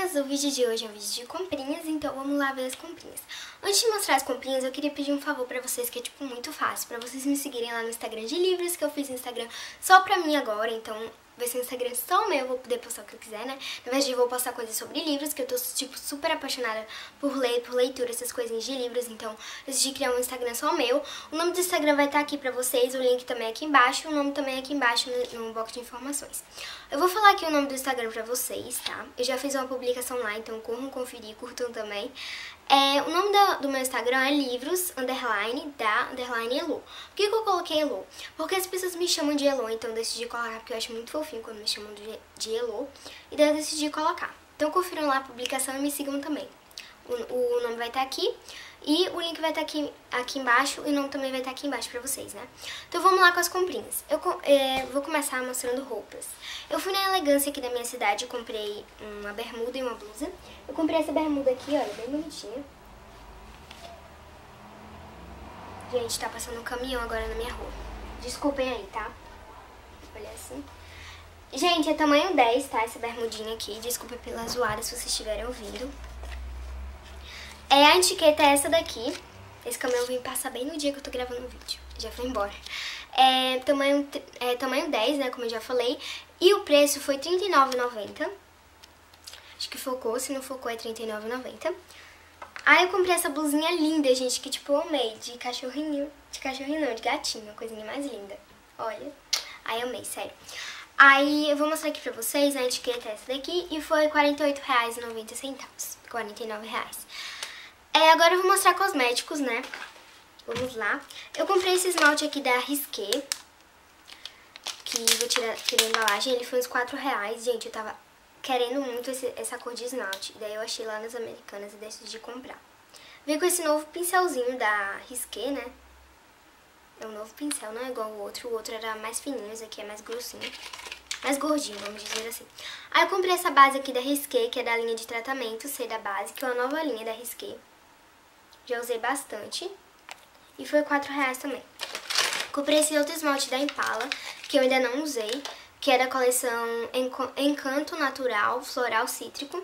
meninas, o vídeo de hoje é um vídeo de comprinhas, então vamos lá ver as comprinhas. Antes de mostrar as comprinhas, eu queria pedir um favor pra vocês, que é tipo muito fácil, pra vocês me seguirem lá no Instagram de livros, que eu fiz no Instagram só pra mim agora, então vai ser um Instagram só meu, eu vou poder postar o que eu quiser, né? Na verdade, eu vou postar coisas sobre livros, que eu tô tipo super apaixonada por ler, por leitura, essas coisinhas de livros, então eu decidi criar um Instagram só meu. O nome do Instagram vai estar aqui pra vocês, o link também é aqui embaixo, o nome também é aqui embaixo no box de informações. Eu vou falar aqui o nome do Instagram pra vocês, tá? Eu já fiz uma publicação lá, então corram conferir, curtam também. O nome do meu Instagram é livros, _Elo. Por que eu coloquei Elo? Porque as pessoas me chamam de Elo, então eu decidi colocar, porque eu acho muito fofinho quando me chamam de Elo. E daí eu decidi colocar. Então confiram lá a publicação e me sigam também. O nome vai estar aqui e o link vai estar aqui embaixo e o nome também vai estar aqui embaixo pra vocês, né? Então vamos lá com as comprinhas. Eu vou começar mostrando roupas. Eu fui na Elegância aqui da minha cidade e comprei uma bermuda e uma blusa. Eu comprei essa bermuda aqui, olha, bem bonitinha. Gente, tá passando um caminhão agora na minha rua. Desculpem aí, tá? Olha assim. Gente, é tamanho 10, tá? Essa bermudinha aqui. Desculpa pela zoada se vocês estiverem ouvindo. A etiqueta é essa daqui. Esse caminhão vem passar bem no dia que eu tô gravando o vídeo. Já foi embora. Tamanho 10, né? Como eu já falei. E o preço foi R$ 39,90. Acho que focou. Se não focou, é R$ 39,90. Aí eu comprei essa blusinha linda, gente, que tipo eu amei. De cachorrinho. De cachorrinho não, de gatinho. A coisinha mais linda. Olha. Aí eu amei, sério. Aí eu vou mostrar aqui pra vocês. A etiqueta é essa daqui. E foi R$ 48,90. R$ 49,00. Agora eu vou mostrar cosméticos, né? Vamos lá. Eu comprei esse esmalte aqui da Risqué, que vou tirar aqui da embalagem. Ele foi uns R$4,00. Gente, eu tava querendo muito essa cor de esmalte. Daí eu achei lá nas Americanas e decidi comprar. Veio com esse novo pincelzinho da Risqué, né? É um novo pincel, não é igual o outro. O outro era mais fininho, esse aqui é mais grossinho. Mais gordinho, vamos dizer assim. Aí eu comprei essa base aqui da Risqué, que é da linha de tratamento C da base, que é uma nova linha da Risqué. Já usei bastante. E foi R$4,00 também. Comprei esse outro esmalte da Impala, que eu ainda não usei, que é da coleção Encanto Natural Floral Cítrico.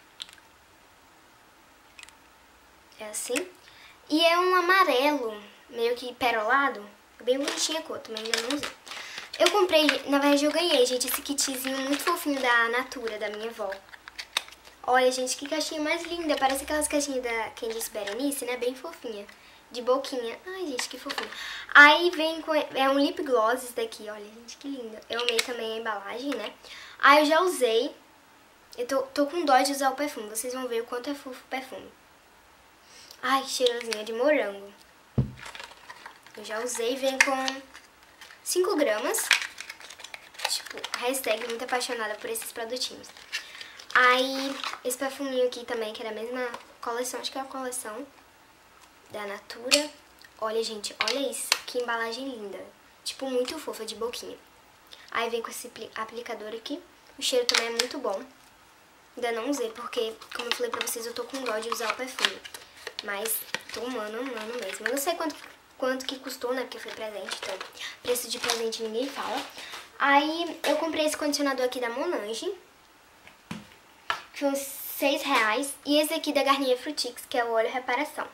É assim. E é um amarelo, meio que perolado. Bem bonitinha a cor, também ainda não usei. Eu comprei, na verdade eu ganhei, gente, esse kitzinho muito fofinho da Natura, da minha avó. Olha, gente, que caixinha mais linda. Parece aquelas caixinhas da Candice Berenice, né? Bem fofinha. De boquinha. Ai, gente, que fofinho. Aí vem com... É um lip gloss esse daqui. Olha, gente, que lindo. Eu amei também a embalagem, né? Aí eu já usei. Eu tô com dó de usar o perfume. Vocês vão ver o quanto é fofo o perfume. Ai, que cheirosinho de morango. Eu já usei. Vem com 5 gramas. Tipo, hashtag muito apaixonada por esses produtinhos. Aí, esse perfuminho aqui também, que é da mesma coleção, acho que é a coleção da Natura. Olha, gente, olha isso, que embalagem linda. Tipo, muito fofa, de boquinha. Aí vem com esse aplicador aqui. O cheiro também é muito bom. Ainda não usei, porque, como eu falei pra vocês, eu tô com dó de usar o perfume. Mas tô amando mesmo. Eu não sei quanto que custou, né, porque foi presente, então preço de presente ninguém fala. Aí, eu comprei esse condicionador aqui da Monange. Foi uns R$6,00. E esse aqui da Garnier Fructis, que é o óleo reparação.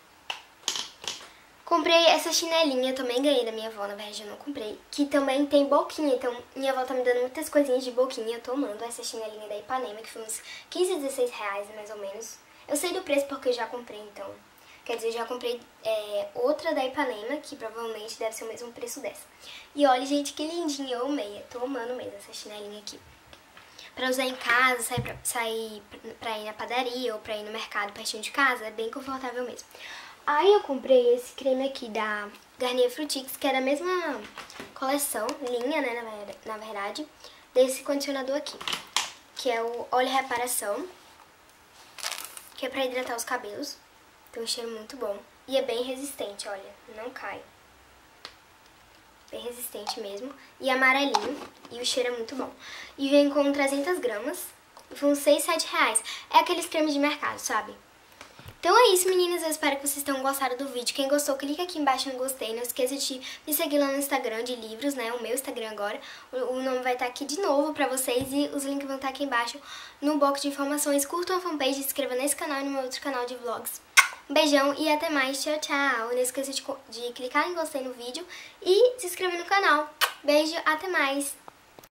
Comprei essa chinelinha, também ganhei da minha avó, na verdade eu não comprei. Que também tem boquinha, então minha avó tá me dando muitas coisinhas de boquinha. Eu tô amando essa chinelinha da Ipanema, que foi uns R$15, R$16 mais ou menos. Eu sei do preço porque eu já comprei, então. Quer dizer, eu já comprei outra da Ipanema, que provavelmente deve ser o mesmo preço dessa. E olha, gente, que lindinha, eu amei. Eu tô amando mesmo essa chinelinha aqui. Pra usar em casa, sair pra ir na padaria ou pra ir no mercado pertinho de casa, é bem confortável mesmo. Aí eu comprei esse creme aqui da Garnier Fructis, que é da mesma coleção, linha, né, na verdade, desse condicionador aqui, que é o óleo reparação, que é pra hidratar os cabelos. Tem um cheiro muito bom. E é bem resistente, olha, não cai. Bem resistente mesmo. E amarelinho. E o cheiro é muito bom. E vem com 300 gramas. E foi uns R$6, R$7. É aqueles cremes de mercado, sabe? Então é isso, meninas, eu espero que vocês tenham gostado do vídeo. Quem gostou, clica aqui embaixo no gostei. Não esqueça de me seguir lá no Instagram de livros, né, o meu Instagram agora. O nome vai estar aqui de novo pra vocês e os links vão estar aqui embaixo no box de informações. Curtam a fanpage, se inscrevam nesse canal e no meu outro canal de vlogs. Um beijão e até mais, tchau, tchau. Não esqueça de clicar em gostei no vídeo e se inscrever no canal. Beijo, até mais.